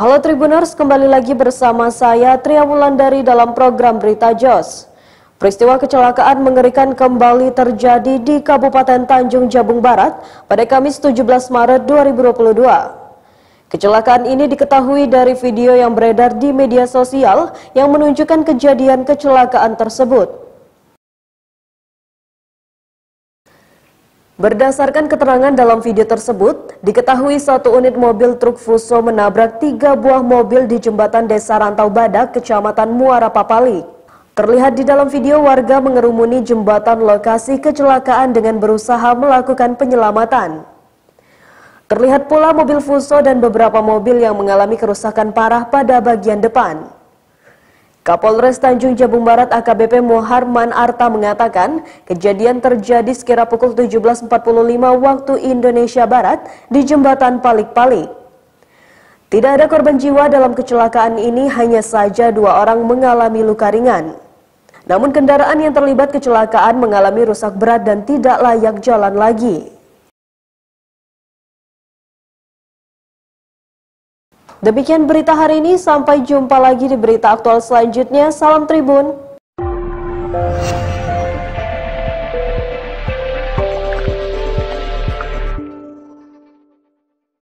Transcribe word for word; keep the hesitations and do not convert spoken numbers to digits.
Halo Tribuners, kembali lagi bersama saya Tria Wulandari dalam program Berita Jos. Peristiwa kecelakaan mengerikan kembali terjadi di Kabupaten Tanjung Jabung Barat pada Kamis tujuh belas Maret dua ribu dua puluh dua. Kecelakaan ini diketahui dari video yang beredar di media sosial yang menunjukkan kejadian kecelakaan tersebut. Berdasarkan keterangan dalam video tersebut, diketahui satu unit mobil truk Fuso menabrak tiga buah mobil di jembatan Desa Rantau Badak, Kecamatan Muara Papali. Terlihat di dalam video warga mengerumuni jembatan lokasi kecelakaan dengan berusaha melakukan penyelamatan. Terlihat pula mobil Fuso dan beberapa mobil yang mengalami kerusakan parah pada bagian depan. Kapolres Tanjung Jabung Barat A K B P Muharman Arta mengatakan kejadian terjadi sekira pukul tujuh belas empat puluh lima waktu Indonesia Barat di jembatan Palik-Palik. Tidak ada korban jiwa dalam kecelakaan ini, hanya saja dua orang mengalami luka ringan. Namun kendaraan yang terlibat kecelakaan mengalami rusak berat dan tidak layak jalan lagi. Demikian berita hari ini, sampai jumpa lagi di berita aktual selanjutnya. Salam Tribun.